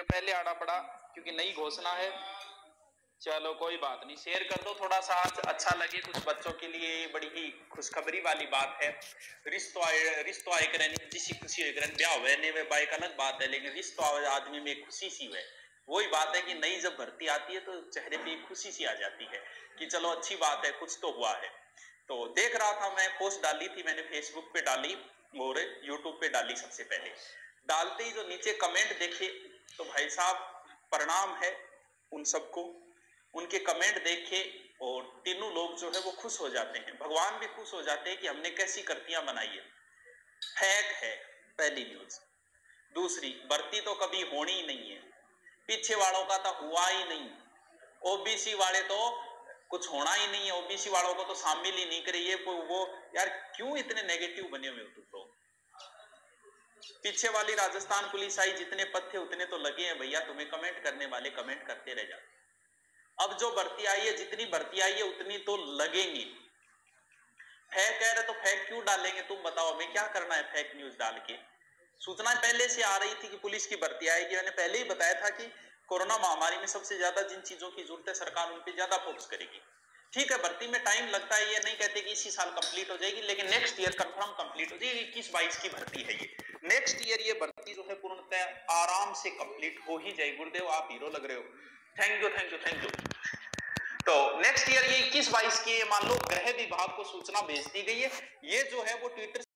पहले आना पड़ा क्योंकि नई घोषणा है। चलो कोई बात नहीं, शेयर कर दो थोड़ा सा, आज अच्छा लगे कुछ बच्चों के लिए। बड़ी ही खुशखबरी वाली बात है। रिश्तो आए करें जिसी खुशी हो करें, ब्याह हुए ने वे बाइक अलग बात है, लेकिन रिश्तो आदमी में खुशी सी है। वही बात है कि नई जब भर्ती आती है तो चेहरे पे खुशी सी आ जाती है कि चलो अच्छी बात है, कुछ तो हुआ है। तो देख रहा था मैं, पोस्ट डाली थी मैंने, फेसबुक पे डाली और यूट्यूब पे डाली। सबसे पहले डालते ही जो नीचे कमेंट देखे तो भाई साहब प्रणाम है उन सबको। उनके कमेंट देखे और तीनों लोग जो है वो खुश हो जाते हैं, भगवान भी खुश हो जाते हैं कि हमने कैसी कृतियां बनाई है। फेक है पहली न्यूज। दूसरी, भर्ती तो कभी होनी ही नहीं है, पीछे वालों का तो हुआ ही नहीं। ओबीसी वाले तो कुछ होना ही नहीं है, ओबीसी वालों को तो शामिल ही नहीं करे। ये वो यार क्यों इतने नेगेटिव बने हुए हो तुम लोग? पीछे वाली राजस्थान पुलिस आई, जितने पद थे उतने तो लगे हैं भैया, तुम्हें कमेंट करने वाले कमेंट करते रह जाते। अब जो भर्ती आई है, जितनी भर्ती आई है उतनी तो लगेंगी। फेक कह रहे तो फेक क्यों डालेंगे? तुम बताओ, हमें क्या करना है फेक न्यूज डाल के? सूचना पहले से आ रही थी कि पुलिस की भर्ती आएगी। मैंने पहले ही बताया था कि कोरोना महामारी में सबसे ज्यादा जिन चीजों की जरूरत है सरकार उन पे ज्यादा फोकस करेगी। ठीक है, भर्ती में टाइम लगता है, ये नहीं कहते कि इसी साल कंप्लीट हो जाएगी, लेकिन नेक्स्ट ईयर कंफर्म कंप्लीट हो जाएगी। 21-22 की भर्ती है ये, नेक्स्ट ईयर ये भर्ती जो है पूर्णतः आराम से कंप्लीट हो ही जाएगी। गुरुदेव आप हीरो लग रहे हो, thank you thank you thank you. तो नेक्स्ट ईयर ये 21-22 की मान लो गृह विभाग को सूचना भेज दी गई है। ये जो है वो ट्विटर